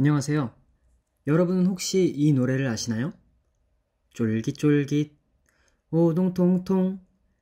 안녕하세요. 여러분은 혹시 이 노래를 아시나요? 쫄깃쫄깃 오동통통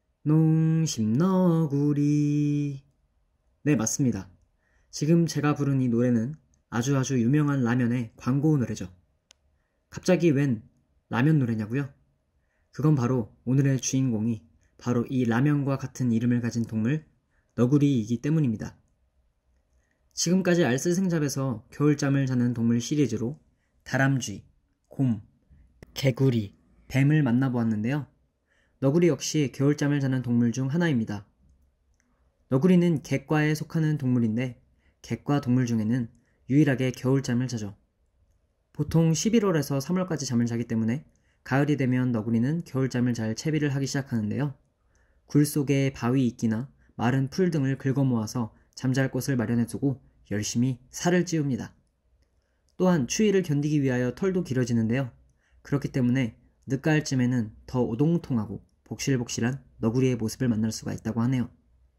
농심너구리. 네, 맞습니다. 지금 제가 부른 이 노래는 아주 유명한 라면의 광고 노래죠. 갑자기 웬 라면 노래냐고요? 그건 바로 오늘의 주인공이 바로 이 라면과 같은 이름을 가진 동물 너구리이기 때문입니다. 지금까지 알쓸생잡에서 겨울잠을 자는 동물 시리즈로 다람쥐, 곰, 개구리, 뱀을 만나보았는데요. 너구리 역시 겨울잠을 자는 동물 중 하나입니다. 너구리는 객과에 속하는 동물인데 객과 동물 중에는 유일하게 겨울잠을 자죠. 보통 11월에서 3월까지 잠을 자기 때문에 가을이 되면 너구리는 겨울잠을 잘 채비를 하기 시작하는데요. 굴 속에 바위 이끼나 마른 풀 등을 긁어 모아서 잠잘 곳을 마련해두고 열심히 살을 찌웁니다. 또한 추위를 견디기 위하여 털도 길어지는데요. 그렇기 때문에 늦가을쯤에는 더 오동통하고 복실복실한 너구리의 모습을 만날 수가 있다고 하네요.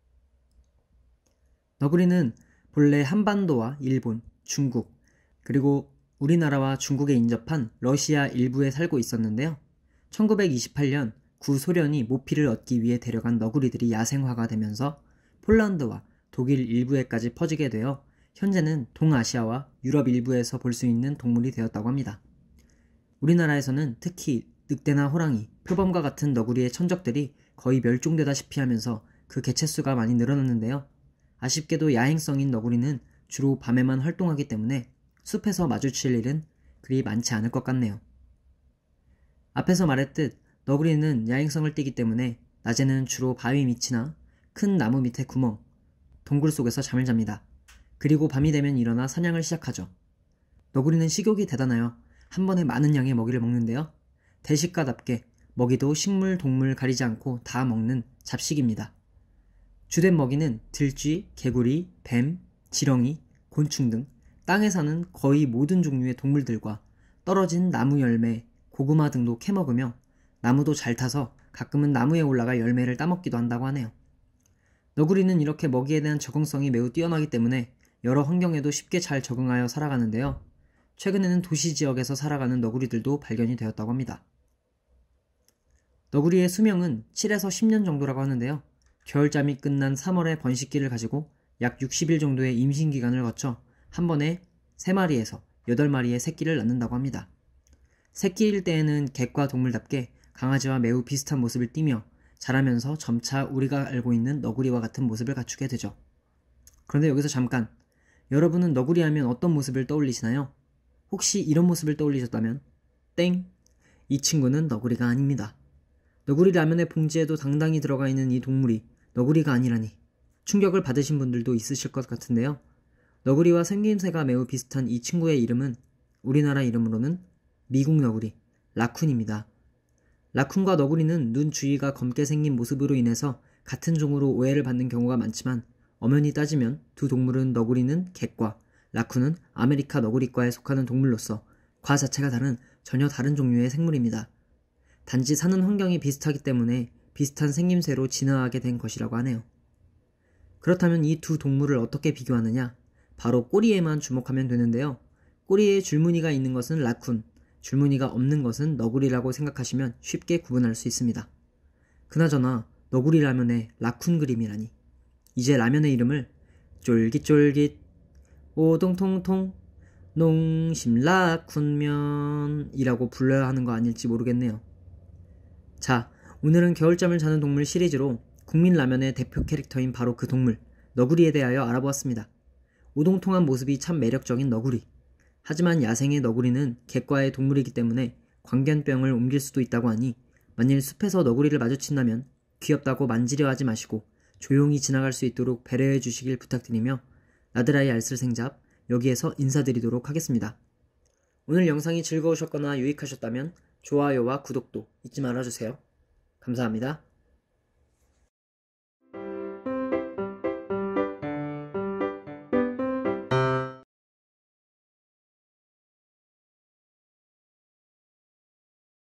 너구리는 본래 한반도와 일본, 중국, 그리고 우리나라와 중국에 인접한 러시아 일부에 살고 있었는데요. 1928년 구소련이 모피를 얻기 위해 데려간 너구리들이 야생화가 되면서 폴란드와 독일 일부에까지 퍼지게 되어 현재는 동아시아와 유럽 일부에서 볼 수 있는 동물이 되었다고 합니다. 우리나라에서는 특히 늑대나 호랑이, 표범과 같은 너구리의 천적들이 거의 멸종되다시피 하면서 그 개체수가 많이 늘어났는데요. 아쉽게도 야행성인 너구리는 주로 밤에만 활동하기 때문에 숲에서 마주칠 일은 그리 많지 않을 것 같네요. 앞에서 말했듯 너구리는 야행성을 띠기 때문에 낮에는 주로 바위 밑이나 큰 나무 밑에 구멍, 동굴 속에서 잠을 잡니다. 그리고 밤이 되면 일어나 사냥을 시작하죠. 너구리는 식욕이 대단하여 한 번에 많은 양의 먹이를 먹는데요. 대식가답게 먹이도 식물, 동물 가리지 않고 다 먹는 잡식입니다. 주된 먹이는 들쥐, 개구리, 뱀, 지렁이, 곤충 등 땅에 사는 거의 모든 종류의 동물들과 떨어진 나무 열매, 고구마 등도 캐먹으며 나무도 잘 타서 가끔은 나무에 올라가 열매를 따먹기도 한다고 하네요. 너구리는 이렇게 먹이에 대한 적응성이 매우 뛰어나기 때문에 여러 환경에도 쉽게 잘 적응하여 살아가는데요. 최근에는 도시 지역에서 살아가는 너구리들도 발견이 되었다고 합니다. 너구리의 수명은 7에서 10년 정도라고 하는데요. 겨울잠이 끝난 3월에 번식기를 가지고 약 60일 정도의 임신기간을 거쳐 한 번에 3마리에서 8마리의 새끼를 낳는다고 합니다. 새끼일 때에는 객과 동물답게 강아지와 매우 비슷한 모습을 띠며 자라면서 점차 우리가 알고 있는 너구리와 같은 모습을 갖추게 되죠. 그런데 여기서 잠깐, 여러분은 너구리 하면 어떤 모습을 떠올리시나요? 혹시 이런 모습을 떠올리셨다면 땡! 이 친구는 너구리가 아닙니다. 너구리 라면의 봉지에도 당당히 들어가 있는 이 동물이 너구리가 아니라니 충격을 받으신 분들도 있으실 것 같은데요. 너구리와 생김새가 매우 비슷한 이 친구의 이름은 우리나라 이름으로는 미국 너구리, 라쿤입니다. 라쿤과 너구리는 눈 주위가 검게 생긴 모습으로 인해서 같은 종으로 오해를 받는 경우가 많지만 엄연히 따지면 두 동물은 너구리는 객과 라쿤은 아메리카 너구리과에 속하는 동물로서 과 자체가 다른 전혀 다른 종류의 생물입니다. 단지 사는 환경이 비슷하기 때문에 비슷한 생김새로 진화하게 된 것이라고 하네요. 그렇다면 이 두 동물을 어떻게 비교하느냐? 바로 꼬리에만 주목하면 되는데요. 꼬리에 줄무늬가 있는 것은 라쿤, 줄무늬가 없는 것은 너구리라고 생각하시면 쉽게 구분할 수 있습니다. 그나저나 너구리 라면에 라쿤 그림이라니. 이제 라면의 이름을 쫄깃쫄깃 오동통통 농심라쿤면이라고 불러야 하는 거 아닐지 모르겠네요. 자, 오늘은 겨울잠을 자는 동물 시리즈로 국민 라면의 대표 캐릭터인 바로 그 동물 너구리에 대하여 알아보았습니다. 오동통한 모습이 참 매력적인 너구리. 하지만 야생의 너구리는 객과의 동물이기 때문에 광견병을 옮길 수도 있다고 하니 만일 숲에서 너구리를 마주친다면 귀엽다고 만지려 하지 마시고 조용히 지나갈 수 있도록 배려해 주시길 부탁드리며 나드라이 알쓸생잡 여기에서 인사드리도록 하겠습니다. 오늘 영상이 즐거우셨거나 유익하셨다면 좋아요와 구독도 잊지 말아주세요. 감사합니다.